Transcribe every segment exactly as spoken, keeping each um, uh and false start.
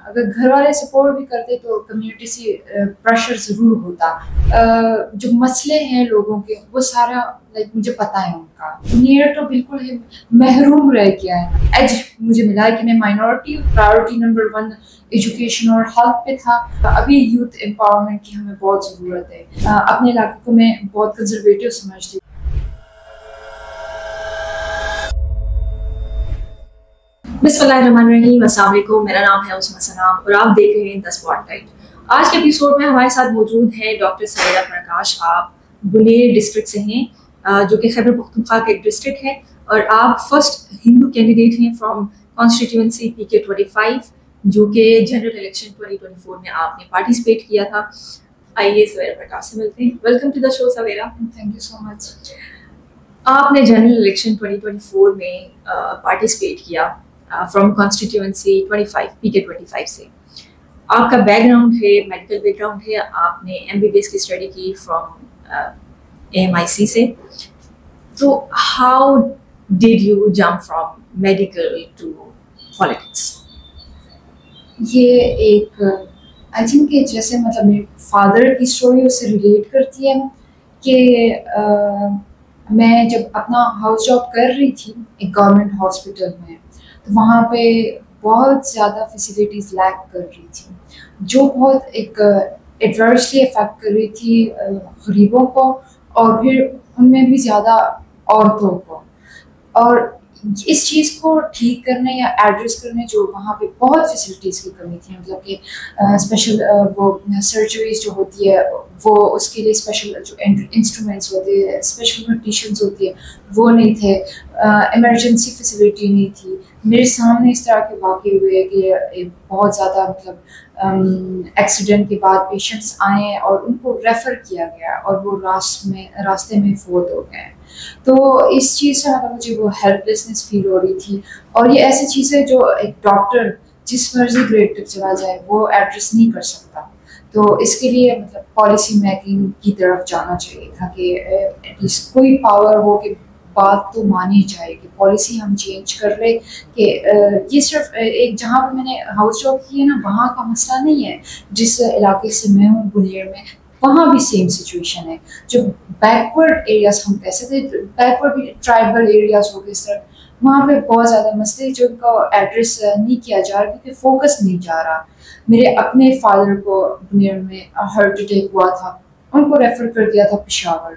اگر گھر والے سپورٹ بھی کرتے تو کمیونٹی سے پریشر ضرور ہوتا. جو مسئلے ہیں لوگوں کے وہ سارا لائک مجھے پتہ ہے ان کا. نیئر تو بالکل محروم رہ گیا ہے. ایج مجھے ملا ہے کہ میں minority priority number one education اور ہیلتھ پہ تھا. ابھی یوتھ امپاورمنٹ کی ہمیں بہت ضرورت ہے. اپنے علاقے کو میں بہت کنزرویٹو سمجھتی ہوں. بسم اللہ الرحمن الرحیم. السلام علیکم. میرا نام ہے عثمان سلام اور آپ دیکھ رہے ہیں دا اسپاٹ لائٹ. آج کے ایپیسوڈ میں ہمارے ساتھ موجود ہیں ڈاکٹر سویرا پرکاش. آپ بنیر ڈسٹرکٹ سے ہیں جو کہ خیبر پختونخوا کا ایک ڈسٹرکٹ ہے اور آپ فرسٹ ہندو کینڈیڈیٹ ہیں from constituency P K twenty five جو کہ general election twenty twenty four میں آپ نے پارٹیسپیٹ کیا تھا. آئیے سویرا پرکاش سے ملتے ہیں. Welcome to the show Savera. Thank you so much. آپ نے general election twenty twenty four میں پارٹیسپیٹ کیا from constituency twenty five P K twenty five سے. آپ کا بیک گراؤنڈ ہے میڈیکل بیک گراؤنڈ ہے. آپ نے ایم بی بی ایس کی اسٹڈی کی from A M I C سے. تو how did you jump from medical to politics? یہ ایک آئی تھنک کہ جیسے مطلب میرے فادر کی اسٹوری اس سے ریلیٹ کرتی ہے کہ میں جب اپنا ہاؤس جاب کر رہی تھی ایک گورنمنٹ ہاسپٹل میں تو وہاں پہ بہت زیادہ فیسیلیٹیز لیک کر رہی تھی جو بہت ایک ایڈورسلی افیکٹ کر رہی تھی غریبوں کو اور پھر ان میں بھی زیادہ عورتوں کو. اور اس چیز کو ٹھیک کرنے یا ایڈریس کرنے جو وہاں پہ بہت فیسلٹیز کی کمی تھی. مطلب کہ اسپیشل وہ سرجریز جو ہوتی ہے وہ اس کے لیے اسپیشل جو انسٹرومنٹس ہوتے ہیں اسپیشل کنڈیشنز ہوتی ہے وہ نہیں تھے. ایمرجنسی فیسلٹی نہیں تھی. میرے سامنے اس طرح کے واقع ہوئے کہ بہت زیادہ مطلب ایکسیڈنٹ کے بعد پیشنٹس آئے اور ان کو ریفر کیا گیا اور وہ راستے میں راستے میں فوت ہو گئے. تو اس چیز سے مطلب مجھے وہ ہیلپ لیسنس فیل ہو رہی تھی. اور یہ ایسی چیز ہے جو ایک ڈاکٹر جس مرضی گریڈ تک چلا جائے وہ ایڈریس نہیں کر سکتا. تو اس کے لیے مطلب پالیسی میکنگ کی طرف جانا چاہیے تھا کہ ایٹ لیسٹ کوئی پاور ہو کہ بات تو مانی جائے کہ پالیسی ہم چینج کر لیں. کہ یہ صرف ایک جہاں پہ میں نے ہاؤس جاب کی ہے نا وہاں کا مسئلہ نہیں ہے. جس علاقے سے میں ہوں بنیر میں وہاں بھی سیم سچویشن ہے. جو بیکورڈ ایریاز ہم کہہ سکتے ہیں بیکورڈ بھی ٹرائبل ایریاز ہو گئے سر وہاں پہ بہت زیادہ مسئلے جو ان کا ایڈریس نہیں کیا جا رہا کیونکہ فوکس نہیں جا رہا. میرے اپنے فادر کو بنیر میں ہارٹ اٹیک ہوا تھا. ان کو ریفر کر دیا تھا پشاور.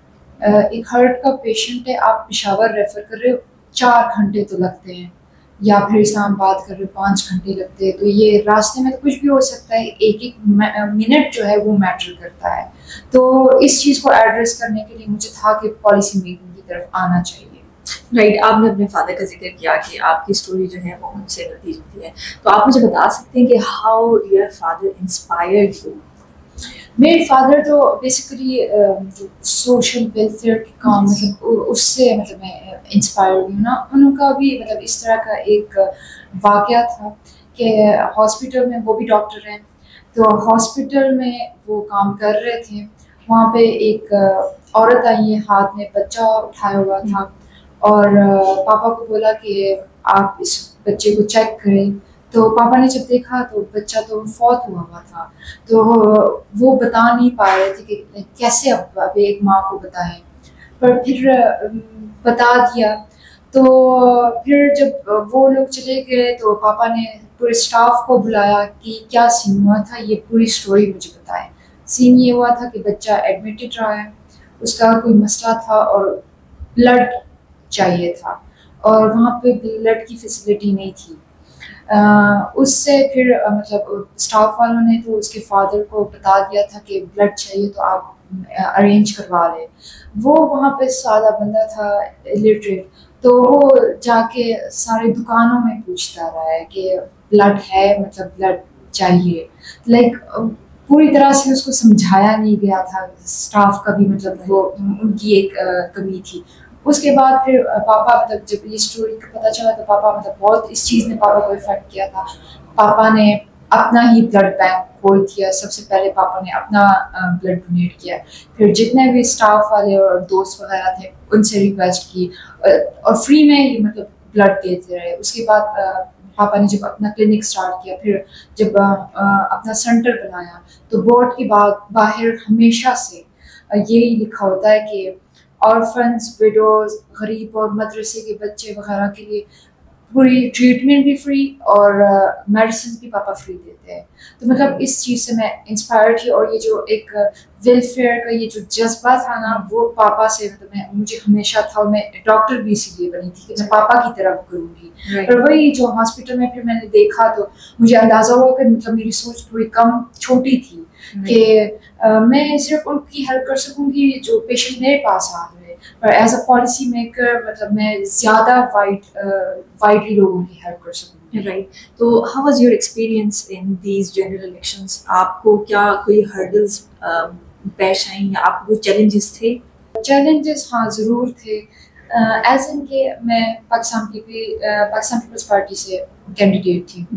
ایک ہارٹ کا پیشنٹ ہے آپ پشاور ریفر کر رہے ہو چار گھنٹے تو لگتے ہیں یا پھر اسلام آباد کر رہے ہو پانچ گھنٹے لگتے ہیں. تو یہ راستے میں تو کچھ بھی ہو سکتا ہے. ایک ایک منٹ جو ہے وہ میٹر کرتا ہے. تو اس چیز کو ایڈریس کرنے کے لیے مجھے تھا کہ پالیسی میکنگ کی طرف آنا چاہیے. رائٹ. آپ نے اپنے فادر کا ذکر کیا کہ آپ کی اسٹوری جو ہے وہ ان سے ملتی جلتی ہے. تو آپ مجھے بتا سکتے ہیں کہ how your father inspired you? میرے فادر تو بیسیکلی سوشل ویلفیئر کے کام مطلب اس سے مطلب میں انسپائر ہوئی نا. ان کا بھی مطلب اس طرح کا ایک واقعہ تھا کہ ہاسپٹل میں وہ بھی ڈاکٹر ہیں تو ہاسپٹل میں وہ کام کر رہے تھے. وہاں پہ ایک عورت آئی ہے ہاتھ میں بچہ اٹھایا ہوا تھا اور پاپا کو بولا کہ آپ اس بچے کو چیک کریں. تو پاپا نے جب دیکھا تو بچہ تو فوت ہوا ہوا تھا. تو وہ بتا نہیں پا رہے تھے کہ کیسے اب اب ایک ماں کو بتائیں پر پھر بتا دیا. تو پھر جب وہ لوگ چلے گئے تو پاپا نے پورے اسٹاف کو بلایا کہ کیا سین ہوا تھا یہ پوری اسٹوری مجھے بتائیں. سین یہ ہوا تھا کہ بچہ ایڈمیٹڈ رہا ہے اس کا کوئی مسئلہ تھا اور بلڈ چاہیے تھا اور وہاں پہ بلڈ کی فیسلٹی نہیں تھی. اس سے پھر مطلب اسٹاف والوں نے تو اس کے فادر کو بتا دیا تھا کہ بلڈ چاہیے تو آپ ارینج کروا لیں. وہ وہاں پہ سادہ بندہ تھا الٹریٹ تو وہ جا کے سارے دکانوں میں پوچھتا رہا ہے کہ بلڈ ہے مطلب بلڈ چاہیے. لائک پوری طرح سے اس کو سمجھایا نہیں گیا تھا. اسٹاف کا بھی مطلب وہ ان کی ایک کمی تھی. اس کے بعد پھر پاپا مطلب جب یہ اسٹوری کا پتہ چلا تو پاپا مطلب بہت اس چیز نے پاپا کو افیکٹ کیا تھا. پاپا نے اپنا ہی بلڈ بینک کھول دیا. سب سے پہلے پاپا نے اپنا بلڈ ڈونیٹ کیا. پھر جتنے بھی اسٹاف والے اور دوست وغیرہ تھے ان سے ریکویسٹ کی اور فری میں ہی مطلب بلڈ دیتے رہے. اس کے بعد पापा ने जब अपना क्लिनिक स्टार्ट किया, फिर जब अपना सेंटर बनाया, तो बोर्ड के बाद बाहर हमेशा से यही लिखा होता है कि ऑर्फन्स, विडोज, गरीब और मदरसे के बच्चे वगैरह के लिए पूरी ट्रीटमेंट भी फ्री और मेडिसिन भी पापा फ्री देते हैं। तो मतलब इस चीज़ से मैं इंस्पायर थी, और ये जो एक वेलफेयर का ये जो जज्बा था ना, वो पापा से मतलब मैं मुझे हमेशा था, और मैं डॉक्टर भी इसीलिए बनी थी कि मैं पापा की तरफ करूँगी। और वही जो हॉस्पिटल में फिर मैंने देखा, तो मुझे अंदाज़ा हुआ कि मतलब मेरी सोच थोड़ी कम छोटी थी कि मैं सिर्फ उनकी हेल्प कर सकूँगी जो पेशेंट मेरे पास आ रहे, पर एज अ पॉलिसी मेकर मतलब मैं ज़्यादा वाइड वाइडली लोगों की हेल्प कर सकूँगी। राइट, तो how was your experience in these general elections? आपको क्या कोई हर्डल्स पेश आई या आपको कोई चैलेंजेस थे? चैलेंजेस हाँ ज़रूर थे, एज इन के मैं पाकिस्तान की भी पाकिस्तान पीपल्स पार्टी से कैंडिडेट थी।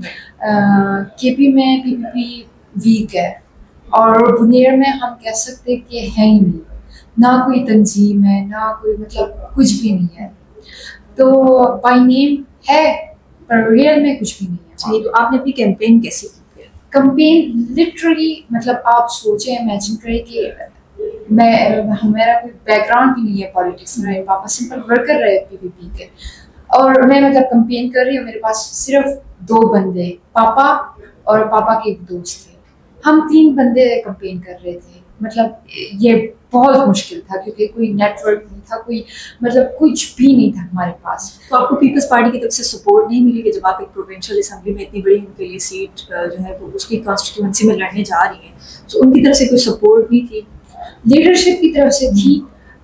के पी में पी पी पी वीक है, और बुनेर में हम कह सकते हैं कि है ही नहीं, ना कोई तंजीम है, ना कोई मतलब कुछ भी नहीं है। तो बाय नेम है पर रियल में कुछ भी नहीं है। सही, तो आपने अपनी कैंपेन कैसे की? कैंपेन लिटरली मतलब आप सोचें, इमेजिन करें कि मैं मेरा कोई बैकग्राउंड भी नहीं है पॉलिटिक्स में, मेरे पापा सिंपल वर्कर रहे पीपीपी के, और मैं मतलब कैंपेन कर रही हूँ, मेरे पास सिर्फ दो बंदे, पापा और पापा के एक दोस्त थे, हम तीन बंदे कैंपेन कर रहे थे। मतलब ये बहुत मुश्किल था क्योंकि कोई नेटवर्क नहीं था, कोई मतलब कुछ भी नहीं था हमारे पास। तो आपको पीपल्स पार्टी की तरफ से सपोर्ट नहीं मिली कि जब आप एक प्रोविंशियल असेंबली में इतनी बड़ी उनके लिए सीट जो है वो उसकी कॉन्स्टिट्यूंसी में लड़ने जा रही हैं, तो उनकी तरफ से कोई सपोर्ट नहीं थी? लीडरशिप की तरफ से थी,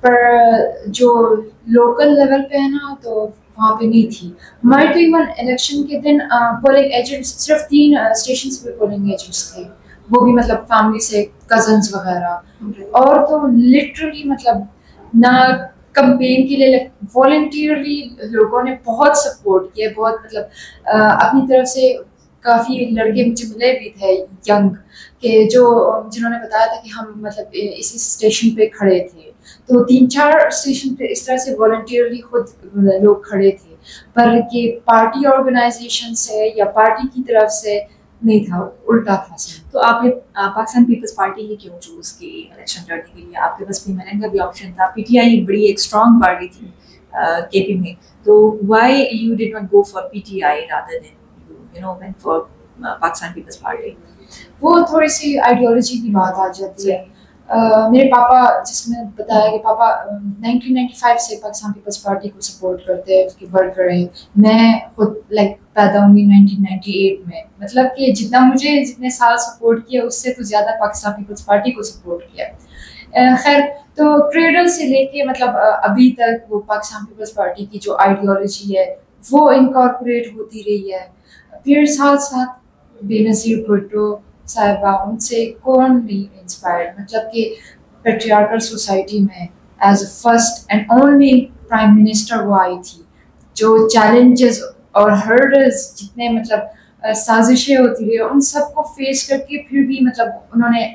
पर जो लोकल लेवल पे है ना, तो वहाँ पे नहीं थी। हमारे तो इवन इलेक्शन के दिन पोलिंग एजेंट्स सिर्फ तीन स्टेशन पे पोलिंग एजेंट्स थे, वो भी मतलब फैमिली से कजन्स वगैरह, और तो लिटरली मतलब ना कैंपेन के लिए वॉलंटियरली लोगों ने बहुत सपोर्ट किया, बहुत मतलब अपनी तरफ से काफ़ी लड़के मुझे मिले भी थे यंग के, जो जिन्होंने बताया था कि हम मतलब इसी स्टेशन पे खड़े थे। तो तीन चार स्टेशन पे इस तरह से वॉलंटियरली खुद लोग खड़े थे, पर कि पार्टी ऑर्गेनाइजेशन से या पार्टी की तरफ से नहीं था, उल्टा था। तो आपने पाकिस्तान पीपल्स पार्टी ही क्यों चूज की इलेक्शन लड़ने के लिए? आपके पास फीमेल का भी ऑप्शन था, पीटीआई बड़ी एक स्ट्रॉन्ग पार्टी थी केपी में, तो why you did not go for PTI rather than you know went for Pakistan peoples party? वो थोड़ी सी आइडियोलॉजी की बात आ जाती है। Uh, मेरे पापा, जिसमें बताया कि पापा नाइनटीन नाइंटी फाइव से पाकिस्तान पीपल्स पार्टी को सपोर्ट करते हैं, उसकी वर्कर हैं। मैं खुद लाइक पैदा हुई नाइनटीन नाइंटी एट में, मतलब कि जितना मुझे जितने साल सपोर्ट किया उससे तो ज़्यादा पाकिस्तान पीपल्स पार्टी को सपोर्ट किया। uh, खैर, तो क्रेडल से लेके मतलब uh, अभी तक वो पाकिस्तान पीपल्स पार्टी की जो आइडियोलॉजी है वो इनकॉर्पोरेट होती रही है। फिर साथ साथ बेनज़ीर भुट्टो साहिबा, उनसे कौन नहीं इंस्पायर्ड, मतलब कि पेट्रियार्कल सोसाइटी में as a first and only prime minister वो आई थी, जो चैलेंजेस और हर्डल्स जितने मतलब साजिशें होती रही उन सबको फेस करके फिर भी मतलब उन्होंने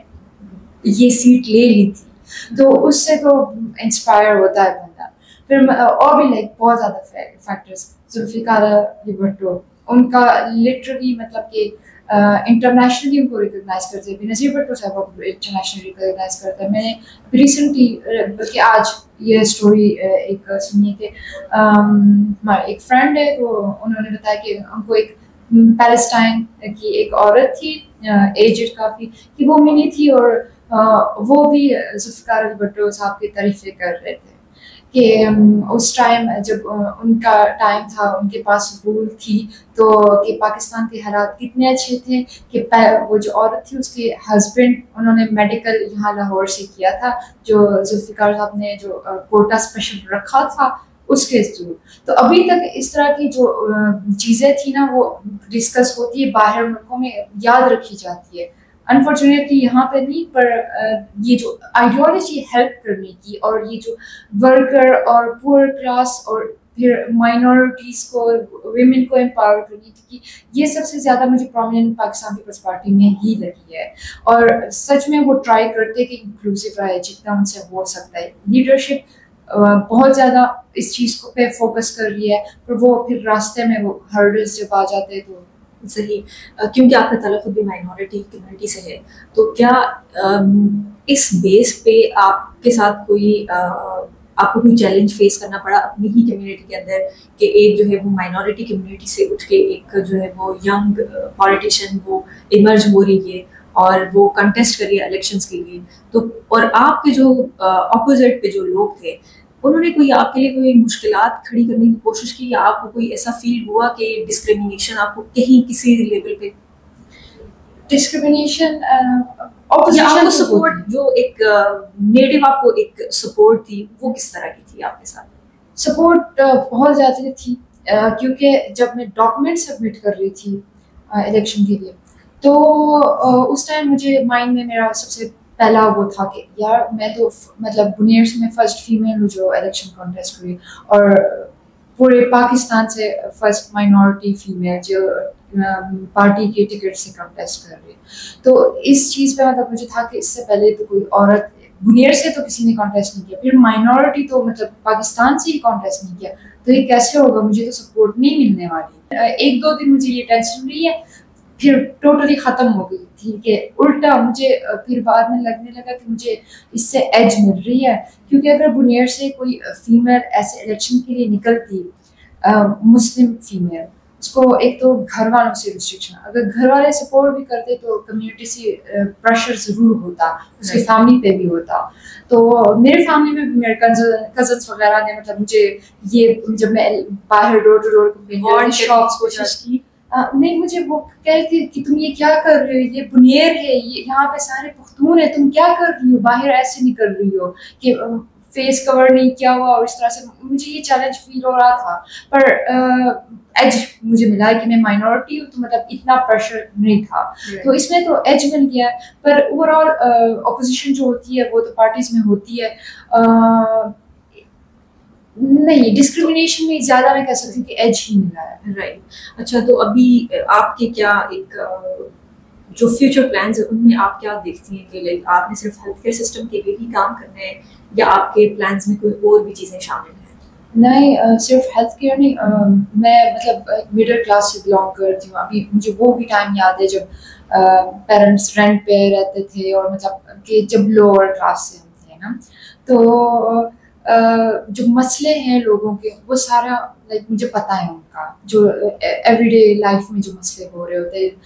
ये सीट ले ली थी, तो उससे तो इंस्पायर होता है बंदा। फिर और भी लाइक बहुत ज़्यादा फैक्टर्स, जुल्फ़िकार अली भुट्टो, उनका लिटरली मतलब कि इंटरनेशनली uh, उनको रिकॉग्नाइज करते हैं, बेनज़ीर भुट्टो साहब को इंटरनेशनली रिकॉग्नाइज करते हैं। मैंने रिसेंटली बल्कि आज ये स्टोरी एक सुनी कि हमारा एक फ्रेंड है, तो उन्होंने बताया कि उनको एक पैलेस्टाइन की एक औरत थी एजेड काफ़ी, कि वो मिली थी और uh, वो भी जुल्फ़िकार अली भुट्टो साहब की तारीफ़ें कर रहे थे कि उस टाइम जब उनका टाइम था, उनके पास रूल थी, तो कि पाकिस्तान के हालात कितने अच्छे थे कि वो जो औरत थी उसके हस्बैंड उन्होंने मेडिकल यहाँ लाहौर से किया था, जो जुल्फ़िकार साहब ने जो कोटा स्पेशल रखा था उसके थ्रू। तो अभी तक इस तरह की जो चीज़ें थी ना वो डिस्कस होती है, बाहर मुल्कों में याद रखी जाती है। अनफॉर्चुनेटली यहाँ पे नहीं, पर ये जो आइडियोलॉजी हेल्प करने की और ये जो वर्कर और पुअर क्लास और फिर माइनॉरिटीज़ को, विमेन को एम्पावर करने की, ये सबसे ज़्यादा मुझे प्रोमिनेंट पाकिस्तान पीपल्स पार्टी में ही लगी है। और सच में वो ट्राई करते कि इंक्लूसिव रहे जितना उनसे हो सकता है। लीडरशिप بہت زیادہ اس چیز کو پہ فوکس کر رہی ہے, پر وہ پھر راستے میں وہ ہرڈلز جب آ جاتے ہیں تو صحیح. کیونکہ آپ کا تعلق بھی مائنورٹی کمیونٹی سے ہے, تو کیا اس بیس پہ آپ کے ساتھ کوئی آپ کو کوئی چیلنج فیس کرنا پڑا اپنی ہی کمیونٹی کے اندر کہ ایک جو ہے وہ مائنورٹی کمیونٹی سے اٹھ کے ایک جو ہے وہ ینگ پولیٹیشین وہ ایمرج ہو رہی ہے اور وہ کنٹیسٹ کر رہی ہے الیکشنس کے لیے, تو اور آپ کے جو اپوزٹ پہ جو لوگ تھے انہوں نے کوئی آپ کے لیے کوئی مشکلات کھڑی کرنے کی کوشش کی, یا آپ کو کوئی ایسا فیل ہوا کہ ڈسکریمنیشن آپ کو کہیں کسی لیول پہ ڈسکریمنیشن آپ کو سپورٹ جو ایک نیٹو آپ کو ایک سپورٹ تھی وہ کس طرح کی تھی آپ کے ساتھ؟ سپورٹ بہت زیادہ تھی, کیونکہ جب میں ڈاکومنٹ سبمٹ کر رہی تھی الیکشن کے لیے تو اس ٹائم مجھے مائنڈ میں میرا سب سے پہلا وہ تھا کہ یار میں تو مطلب بنیرس میں فرسٹ فیمیل ہوں جو الیکشن کانٹیسٹ ہوئی, اور پورے پاکستان سے فرسٹ مائنورٹی فیمیل جو پارٹی کے ٹکٹ سے کانٹیسٹ کر رہی. تو اس چیز پہ مطلب مجھے تھا کہ اس سے پہلے تو کوئی عورت بنیر سے تو کسی نے کانٹیسٹ نہیں کیا, پھر مائنورٹی تو مطلب پاکستان سے ہی کانٹیسٹ نہیں کیا, تو یہ کیسے ہوگا, مجھے تو سپورٹ نہیں ملنے والی. ایک دو دن مجھے یہ ٹینشن رہی ہے, پھر ٹوٹلی ختم ہو گئی تھی کہ الٹا مجھے پھر بعد میں لگنے لگا کہ مجھے اس سے ایج مل رہی ہے, کیونکہ اگر بنیر سے کوئی فیمیل ایسے الیکشن کے لیے نکلتی مسلم فیمیل, اس کو ایک تو گھر والوں سے ریسٹرکشن, اگر گھر والے سپورٹ بھی کرتے تو کمیونٹی سے پریشر ضرور ہوتا, اس کی فیملی پہ بھی ہوتا. تو میرے فیملی میں بھی میرے کزنس وغیرہ نے مطلب مجھے یہ جب میں باہر ڈور ٹو ڈور شاپس کوشش کی, نہیں مجھے وہ کہتے کہ تم یہ کیا کر رہے ہو, یہ بنیر ہے, یہ یہاں پہ سارے پختون ہیں, تم کیا کر رہی ہو, باہر ایسے نکل رہی ہو کہ فیس کور نہیں کیا ہوا, اور اس طرح سے مجھے یہ چیلنج فیل ہو رہا تھا. پر ایج مجھے ملا کہ میں مائنورٹی ہوں تو مطلب اتنا پریشر نہیں تھا, تو اس میں تو ایج مل گیا. پر اوور آل اپوزیشن جو ہوتی ہے وہ تو پارٹیز میں ہوتی ہے, نہیں ڈسکریمنیشن میں زیادہ میں کہہ سکتی ہوں کہ ایج ہی ملا ہے. رائٹ. اچھا, تو ابھی آپ کے کیا ایک جو فیوچر پلانز ہیں ان میں آپ کیا دیکھتی ہیں کہ لائک آپ نے صرف ہیلتھ کیئر سسٹم کے لیے ہی کام کرنا ہے, یا آپ کے پلانز میں کوئی اور بھی چیزیں شامل ہیں؟ نہیں, صرف ہیلتھ کیئر نہیں, میں مطلب مڈل کلاس سے بلانگ کرتی ہوں. ابھی مجھے وہ بھی ٹائم یاد ہے جب پیرنٹس رینٹ پہ رہتے تھے, اور مطلب کہ جب لوور کلاس سے ہم تھے نا, تو جو مسئلے ہیں لوگوں کے وہ سارا لائک مجھے پتہ ہے ان کا, جو ایوری ڈے لائف میں جو مسئلے ہو رہے ہوتے ہیں,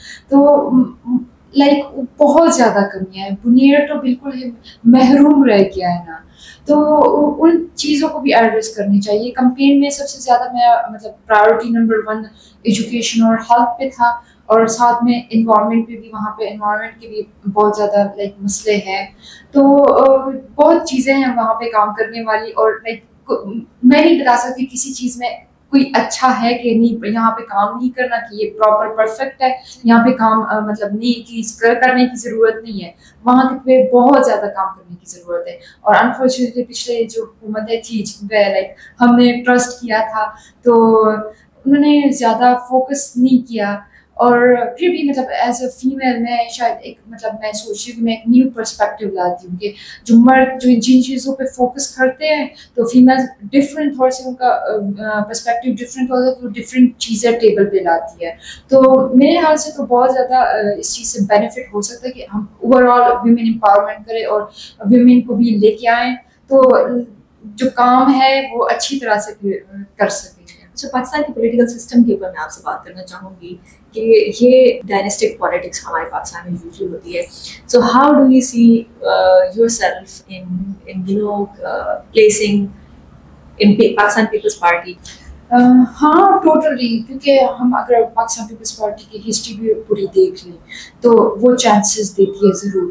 تو لائک بہت زیادہ کمیاں ہیں. بنیر تو بالکل محروم رہ گیا ہے نا, تو ان چیزوں کو بھی ایڈریس کرنی چاہیے. کمپین میں سب سے زیادہ میرا مطلب پرائیورٹی نمبر ون ایجوکیشن اور ہیلتھ پہ تھا, اور ساتھ میں انوائرمنٹ پہ بھی, وہاں پہ انوائرمنٹ کے بھی بہت زیادہ لائک مسئلے ہیں. تو بہت چیزیں ہیں وہاں پہ کام کرنے والی, اور لائک میں نہیں بتا سکتی کسی چیز میں کوئی اچھا ہے کہ نہیں, یہاں پہ کام نہیں کرنا کہ یہ پراپر پرفیکٹ ہے, یہاں پہ کام مطلب نہیں چیز کرنے کی ضرورت نہیں ہے, وہاں پہ بہت زیادہ کام کرنے کی ضرورت ہے. اور انفارچونیٹلی پچھلے جو حکومتیں تھی جن پہ لائک ہم نے ٹرسٹ کیا تھا, تو انہوں نے زیادہ فوکس نہیں کیا. اور پھر بھی مطلب ایز اے فیمیل میں شاید ایک مطلب میں سوچ رہی ہوں کہ میں ایک نیو پرسپیکٹیو لاتی ہوں کہ جو مرد جو جن چیزوں پہ فوکس کرتے ہیں تو فیمیل ڈفرینٹ تھوڑا سے ان کا پرسپیکٹیو ڈفرینٹ ہوتا ہے, تو ڈفرینٹ چیزیں ٹیبل پہ لاتی ہے. تو میرے خیال سے تو بہت زیادہ اس چیز سے بینیفٹ ہو سکتا ہے کہ ہم اوور آل ویمن امپاورمنٹ کریں اور ویمن کو بھی لے کے آئیں, تو جو کام ہے وہ اچھی طرح سے کر سکیں. اچھا, پاکستان کے پولیٹیکل سسٹم کے اوپر میں آپ سے بات کرنا چاہوں گی کہ یہ ڈائنیسٹک پالیٹکس ہمارے پاکستان میں یوزلی ہوتی ہے. So how do you see yourself in you know placing in Pakistan peoples party? ہاں ٹوٹلی, کیونکہ ہم اگر پاکستان پیپلز پارٹی کی ہسٹری بھی پوری دیکھ لیں تو وہ چانسز دیتی ہے ضرور.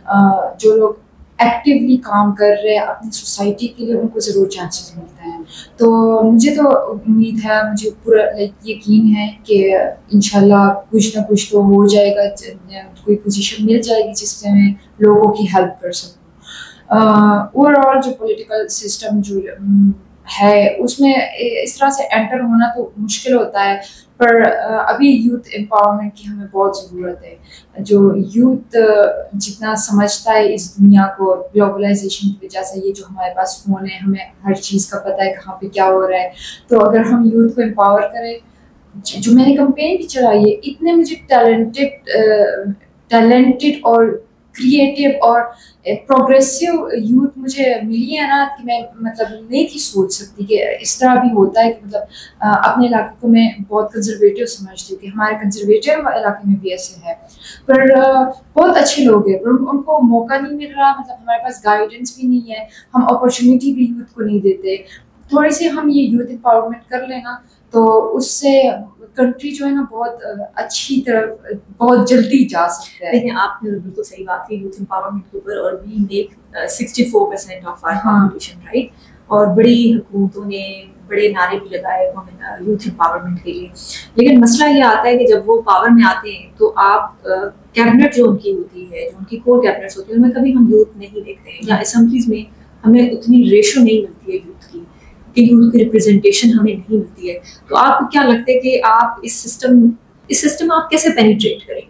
جو لوگ ایکٹیولی کام کر رہے ہیں اپنی سوسائٹی کے لیے ان کو ضرور چانسز ملتے ہیں. تو مجھے تو امید ہے, مجھے پورا لائک یقین ہے کہ انشاءاللہ کچھ نہ کچھ تو ہو جائے گا, کوئی پوزیشن مل جائے گی جس سے میں لوگوں کی ہیلپ کر سکوں. اوور آل جو پولیٹیکل سسٹم جو ہے اس میں اس طرح سے انٹر ہونا تو مشکل ہوتا ہے، پر ابھی یوتھ امپاورمنٹ کی ہمیں بہت ضرورت ہے. جو یوتھ جتنا سمجھتا ہے اس دنیا کو گلوبلائزیشن کی وجہ سے، یہ جو ہمارے پاس فون ہے ہمیں ہر چیز کا پتہ ہے کہاں پہ کیا ہو رہا ہے، تو اگر ہم یوتھ کو امپاور کریں. جو میں نے کمپین بھی چلائی ہے، اتنے مجھے ٹیلنٹڈ ٹیلنٹڈ اور کریٹیو اور پروگریسو یوتھ مجھے ملی ہے نا کہ میں مطلب نہیں تھی سوچ سکتی کہ اس طرح بھی ہوتا ہے کہ مطلب اپنے علاقے کو میں بہت کنزرویٹو سمجھتی ہوں کہ ہمارے کنزرویٹو علاقے میں بھی ایسے ہے، پر بہت اچھے لوگ ہیں پر ان کو موقع نہیں مل رہا. مطلب ہمارے پاس گائیڈنس بھی نہیں ہے، ہم اپرچونیٹی بھی یوتھ کو نہیں دیتے. تھوڑی سی ہم یہ یوتھ امپاورمنٹ کر لیں نا تو اس سے کنٹری جو ہے نا بہت اچھی طرف بہت جلدی جا سکتا ہے. لیکن آپ نے بالکل صحیح بات کی یوتھ امپاورمنٹ کے اوپر، اور we make sixty four percent of our population right, اور بڑی حکومتوں نے بڑے نعرے بھی لگائے یوتھ امپاورمنٹ کے لیے. لیکن مسئلہ یہ آتا ہے کہ جب وہ پاور میں آتے ہیں تو آپ کیبنٹ جو ان کی ہوتی ہے، جو ان کی کور کیبنٹس ہوتی ہے، ان میں کبھی ہم یوتھ نہیں دیکھتے ہیں، یا اسمبلیز میں ہمیں اتنی ریشو نہیں ملتی ہے یوتھ کی کہ یوتھ کی ریپرزنٹیشن ہمیں نہیں ملتی ہے. تو آپ کو کیا لگتا ہے کہ آپ اس سسٹم اس سسٹم آپ کیسے پینیٹریٹ کریں گے؟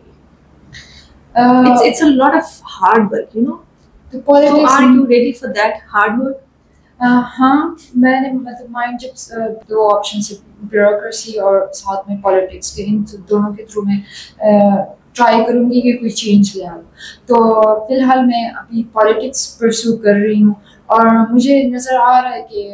It's it's a lot of hard work, you know. So are you ready for that hard work? ہاں میں نے مطلب مائنڈ جب دو آپشن سے بیوروکریسی اور ساتھ میں پالیٹکس کے، ان دونوں کے تھرو میں ٹرائی کروں گی کہ کوئی چینج لے آؤں. تو فی الحال میں ابھی پالیٹکس پرسو کر رہی ہوں اور مجھے نظر آ رہا ہے کہ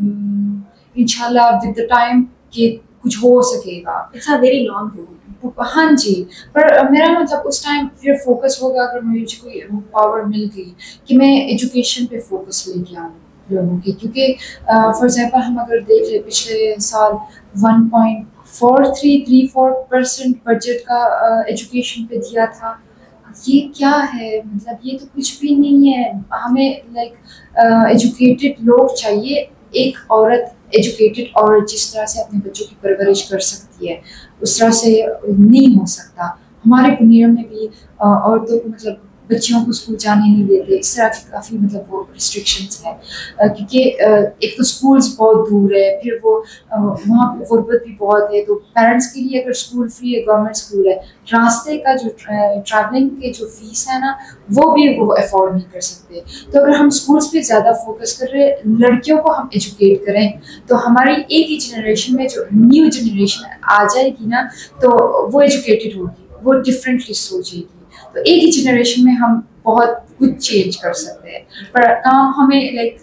انشاء اللہ ود دا ٹائم کہ کچھ ہو سکے گا. It's a very long road. ہاں جی، پر میرا مطلب اس ٹائم پھر فوکس ہوگا اگر مجھے کوئی پاور مل گئی کہ میں ایجوکیشن پہ فوکس لے کے آؤں لوگوں کی. کیونکہ فار ایگزامپل ہم اگر دیکھ لیں پچھلے سال one point four three three four percent budget کا ایجوکیشن پہ دیا تھا. یہ کیا ہے؟ مطلب یہ تو کچھ بھی نہیں ہے. ہمیں لائک ایجوکیٹڈ لوگ چاہیے. ایک عورت ایجوکیٹڈ عورت جس طرح سے اپنے بچوں کی پرورش کر سکتی ہے اس طرح سے نہیں ہو سکتا. ہمارے پنیر میں بھی عورتوں کو مطلب بچیوں کو اسکول جانے نہیں دیتے. اس طرح کی کافی مطلب وہ ریسٹرکشنس ہیں کیونکہ ایک تو اسکولس بہت دور ہے، پھر وہ وہاں پہ غربت بھی بہت ہے. تو پیرنٹس کے لیے اگر اسکول فری ہے، گورنمنٹ اسکول ہے، راستے کا جو ٹریولنگ کے جو فیس ہے نا وہ بھی وہ افورڈ نہیں کر سکتے. تو اگر ہم اسکولس پہ زیادہ فوکس کر رہے، لڑکیوں کو ہم ایجوکیٹ کریں تو ہماری ایک ہی جنریشن میں جو نیو جنریشن آ جائے گی نا تو وہ ایجوکیٹڈ ہوگی، وہ ڈفرینٹلی سوچے گی. تو ایک ہی جنریشن میں ہم بہت کچھ چینج کر سکتے ہیں. پر کام ہمیں لائک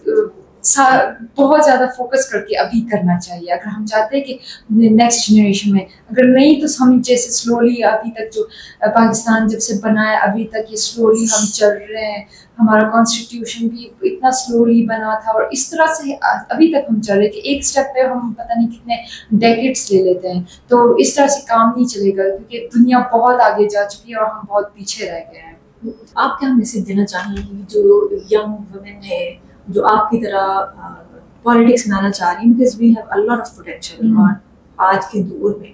بہت زیادہ فوکس کر کے ابھی کرنا چاہیے اگر ہم چاہتے ہیں کہ نیکسٹ جنریشن میں. اگر نہیں تو ہم جیسے سلولی ابھی تک جو پاکستان جب سے بنا ہے ابھی تک یہ سلولی ہم چل رہے ہیں. ہمارا کانسٹیٹیوشن بھی اتنا سلولی بنا تھا اور اس طرح سے ابھی تک ہم چل رہے کہ ایک اسٹیپ پہ ہم پتہ نہیں کتنے ڈیکیڈس لے لیتے ہیں. تو اس طرح سے کام نہیں چلے گا کیونکہ دنیا بہت آگے جا چکی ہے اور ہم بہت پیچھے رہ گئے ہیں. آپ کیا میسج دینا چاہیں گی جو ینگ وومن ہے جو آپ کی طرح پالیٹکس میں آنا چاہ رہی ہیں؟ Because we have a lot of potential آج کے دور میں.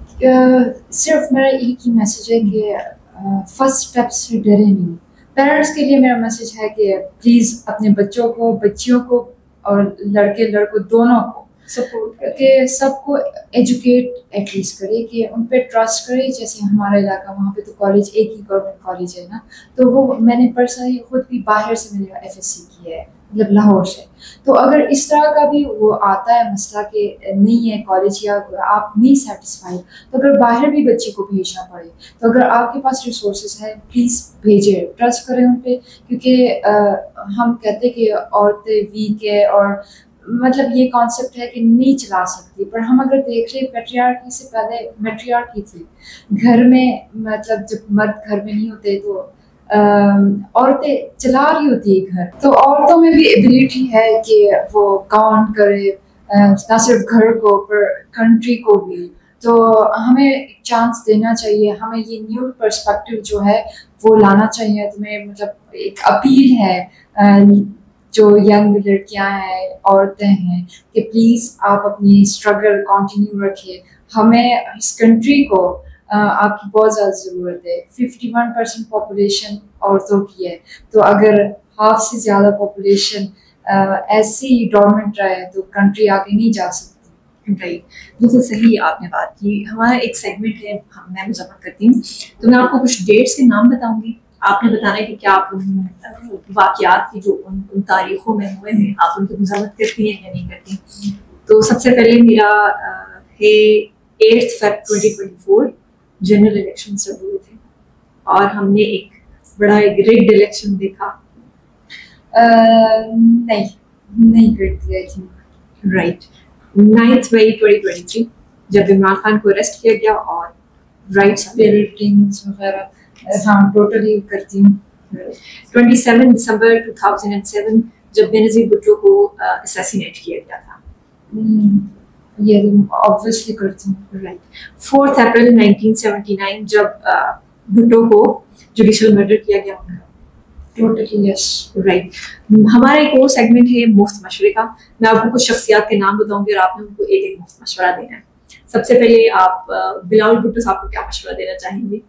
صرف میرا ایک ہی میسج ہے کہ فرسٹ اسٹیپ سے ڈرے نہیں. پیرنٹس کے لیے میرا میسج ہے کہ پلیز اپنے بچوں کو، بچیوں کو اور لڑکے لڑکوں دونوں کو سپورٹ کر کے سب کو ایجوکیٹ ایٹ لیسٹ کرے، کہ ان پہ ٹرسٹ کرے. جیسے ہمارا علاقہ وہاں پہ تو کالج ایک ہی گورنمنٹ کالج ہے نا، تو وہ میں نے پرسنلی خود بھی باہر سے میں نے ایف ایس سی کی ہے مطلب لاہور سے. تو اگر اس طرح کا بھی وہ آتا ہے مسئلہ کہ نہیں ہے کالج یا آپ نہیں سیٹسفائڈ، تو اگر باہر بھی بچے کو بھیجنا پڑے تو اگر آپ کے پاس ریسورسز ہیں پلیز بھیجیں، ٹرسٹ کریں ان پہ. کیونکہ ہم کہتے کہ عورتیں ویک ہے اور مطلب یہ کانسیپٹ ہے کہ نہیں چلا سکتی، پر ہم اگر دیکھ لیں پیٹریارکی سے پہلے میٹریارکی تھی. گھر میں مطلب جب مرد گھر میں نہیں ہوتے تو عورتیں چلا رہی ہوتی ہے گھر. تو عورتوں میں بھی ایبلٹی ہے کہ وہ کاؤنٹ کرے نہ صرف گھر کو پر کنٹری کو بھی. تو ہمیں چانس دینا چاہیے، ہمیں یہ نیو پرسپیکٹیو جو ہے وہ لانا چاہیے. تو میں مطلب ایک اپیل ہے جو ینگ لڑکیاں ہیں، عورتیں ہیں، کہ پلیز آپ اپنی اسٹرگل کنٹینیو رکھیں. ہمیں اس کنٹری کو آپ کی بہت زیادہ ضرورت ہے. ففٹی ون پرسینٹ پاپولیشن عورتوں کی ہے، تو اگر ہاف سے زیادہ پاپولیشن ऐसी डोरमेंट रहे तो कंट्री आगे नहीं जा सकती। राइट, बिल्कुल सही आपने बात की। हमारा एक सेगमेंट है, हम मैं मुज़म्मत करती हूँ, तो मैं आपको कुछ डेट्स के नाम बताऊंगी, आपने बताना है कि क्या आप उन वाक़यात की जो उन, उन तारीखों में हुए हैं आप उनकी मुज़म्मत करती हैं या नहीं करती। तो सबसे पहले मेरा है eighth Feb twenty twenty four general election से हुए थे और हमने एक बड़ा एक रिग्ड इलेक्शन देखा। Uh, नहीं नहीं करती I think. Right, ninth May twenty twenty three जब इमरान खान को अरेस्ट किया गया और राइट्स रेटिंग्स वगैरह हाँ टोटली करती हूँ। Twenty seven December two thousand seven जब बेनज़ीर भुट्टो को असैसिनेट किया गया था। hmm, ये ऑब्वियसली करती हूँ। Right, fourth April nineteen seventy nine जब भुट्टो को जुडिशल मर्डर किया गया उनका। Totally yes. राइट, हमारा एक और सेगमेंट है मुफ्त मशवरे का। मैं आपको कुछ शख्सियात के नाम बताऊंगी और आपने उनको एक एक मुफ्त मशवरा देना है। सबसे पहले आप बिलावल भुट्टो साहब को क्या मशवरा देना चाहेंगे?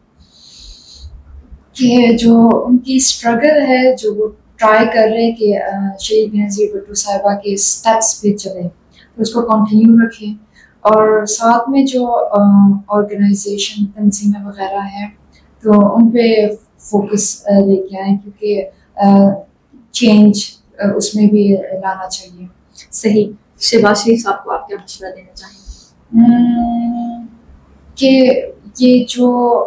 कि जो उनकी स्ट्रगल है, जो वो ट्राई कर रहे हैं कि शहीद बेनज़ीर भुट्टो साहिबा के स्टेप्स पे चले, तो उसको कंटिन्यू रखें और साथ में जो ऑर्गेनाइजेशन तंजीमें वगैरह हैं तो उन पे फोकस लेके आए, क्योंकि चेंज उसमें भी लाना चाहिए। सही। शहबाज शरीफ साहब को आप क्या मशवरा देना चाहेंगे? कि ये जो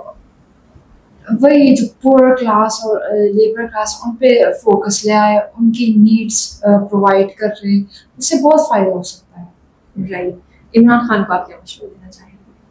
वही जो पुअर क्लास और लेबर क्लास उन पे फोकस ले आए, उनकी नीड्स प्रोवाइड कर रहे, उससे बहुत फ़ायदा हो सकता है। राइट, इमरान खान को आप क्या मशवरा देना चाहेंगे?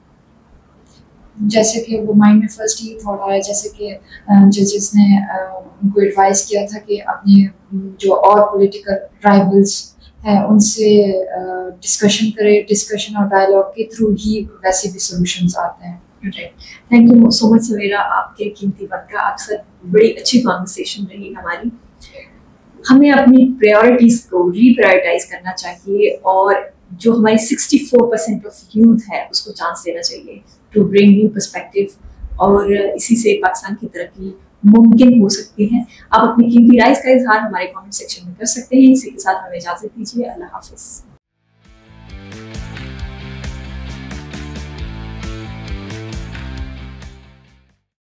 जैसे कि वो माइंड में फर्स्ट ये थॉट आया, जैसे कि जजेस ने उनको एडवाइस किया था कि अपने जो और पॉलिटिकल राइवल्स हैं उनसे डिस्कशन करें, डिस्कशन और डायलॉग के थ्रू ही वैसे भी सॉल्यूशंस आते हैं। Right, thank you so much Savera, आपके कीमती वक्त का। आपके साथ बड़ी अच्छी कॉन्वर्सेशन रही हमारी। हमें अपनी प्रायोरिटीज़ को रीप्रायोरिटाइज करना चाहिए और जो हमारी sixty four percent of youth है उसको चांस देना चाहिए टू ब्रिंग न्यू पर्सपेक्टिव और इसी से पाकिस्तान की तरक्की मुमकिन हो सकती है। आप अपनी कीमती राइज का इजहार हमारे कमेंट सेक्शन में कर सकते हैं। इसी के साथ हमें इजाज़त दीजिए। अल्लाह हाफिज़।